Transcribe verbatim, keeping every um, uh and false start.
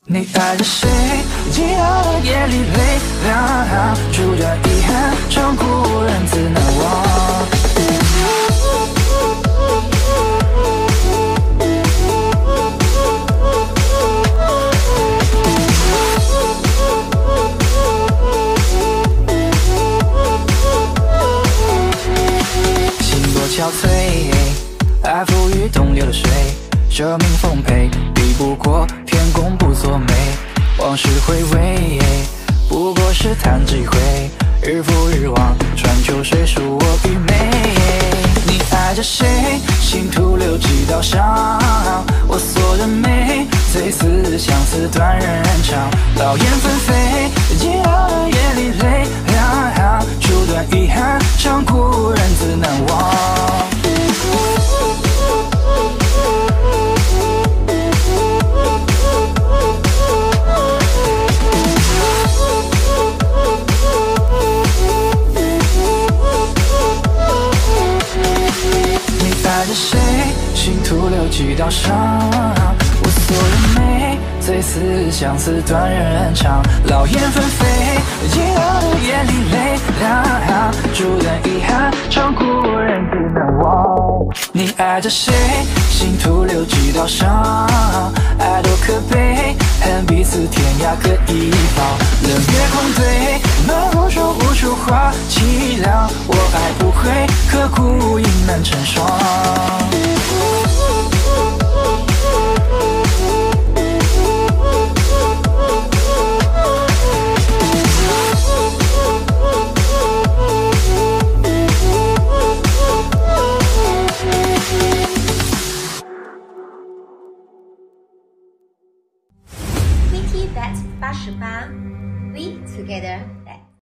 你爱着谁？寂寥的夜里泪两处着遗憾，常故人自难忘。心多憔悴，爱付与东流的水，生命丰沛，比不过天公不作美。往事回味，不过是弹指一挥，日复日望，穿秋水数我愚昧。你爱着谁？心徒留几道伤，我锁着眉，最思相思断人肠。老燕纷飞，寂寥的夜里泪两处断遗憾，常故人自难忘。爱着谁？心徒留几道伤，我锁着眉，最思相思断人肠。老燕纷飞，寂寥的夜里泪两处断遗憾，常故人自难忘。你爱着谁？心徒留几道伤，爱多可悲，恨彼此天涯各一方。冷月空对，满目说不出话，凄凉我爱不回，刻骨应难成双。 V T Bet 八十八 ，We Together。